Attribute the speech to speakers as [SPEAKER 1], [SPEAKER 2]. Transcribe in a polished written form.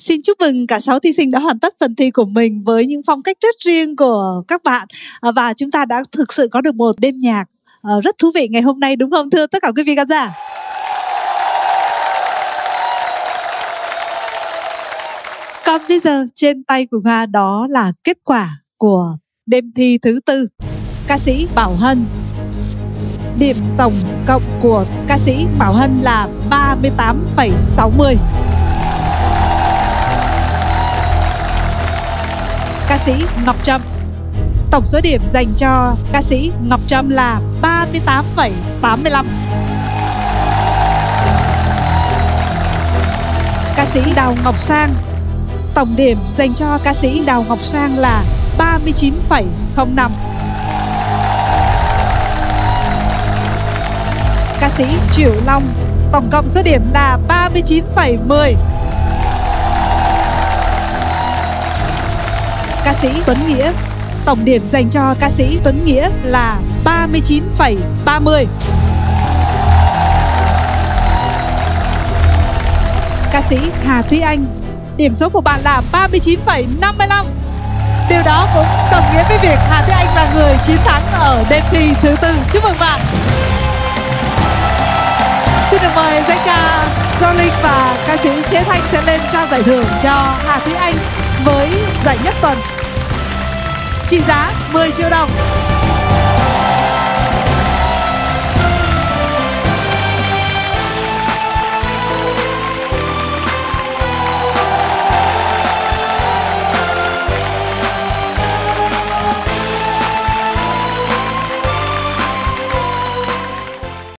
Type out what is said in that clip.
[SPEAKER 1] Xin chúc mừng cả 6 thí sinh đã hoàn tất phần thi của mình với những phong cách rất riêng của các bạn. Và chúng ta đã thực sự có được một đêm nhạc rất thú vị ngày hôm nay, đúng không thưa tất cả quý vị khán giả? Còn bây giờ trên tay của Nga đó là kết quả của đêm thi thứ tư. Ca sĩ Bảo Hân, điểm tổng cộng của ca sĩ Bảo Hân là 38,60. Ca sĩ Ngọc Trâm, tổng số điểm dành cho ca sĩ Ngọc Trâm là 38,85. Ca sĩ Đào Ngọc Sang, tổng điểm dành cho ca sĩ Đào Ngọc Sang là 39,05. Ca sĩ Triệu Long, tổng cộng số điểm là 39,10. Ca sĩ Tuấn Nghĩa, tổng điểm dành cho ca sĩ Tuấn Nghĩa là 39,30. Ca sĩ Hà Thúy Anh, điểm số của bạn là 39,55. Điều đó cũng đồng nghĩa với việc Hà Thúy Anh là người chiến thắng ở đêm thi thứ tư. Chúc mừng bạn. Xin được mời danh ca Giao Linh và ca sĩ Chế Thanh sẽ lên trao giải thưởng cho Hà Thúy Anh với giải nhất tuần trị giá 10 triệu đồng.